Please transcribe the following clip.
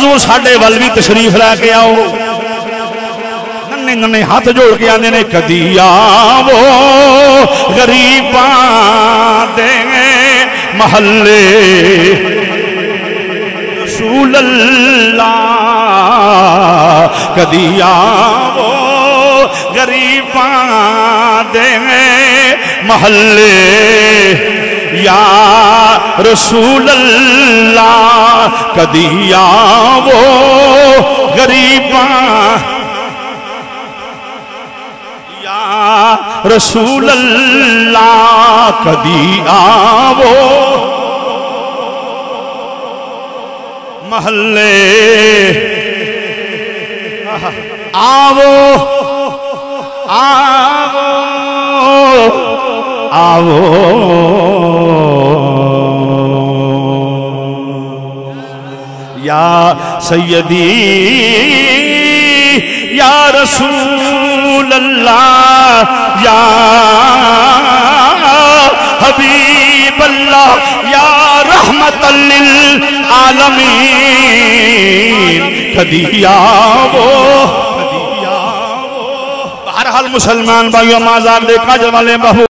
हजूर साडे वल भी तशरीफ लैके आओ। नन्हे नन्हे हाथ जोड़ के आने ने कदी आवो गरीबां दे महल्ले रसूल अल्लाह, कदी आवो गरीबां दे महल्ले या रसूल अल्लाह, कदी आवो गरीबां या रसूल अल्लाह, कदी आवो महल्ले आवो आवो आवो या सैयदी या रसूल अल्लाह, या हबीब अल्लाह, या रहमतल लिल आलमीन, कदी आवो। बहरहाल मुसलमान भाइयों माज़ार देखा जवाले बहु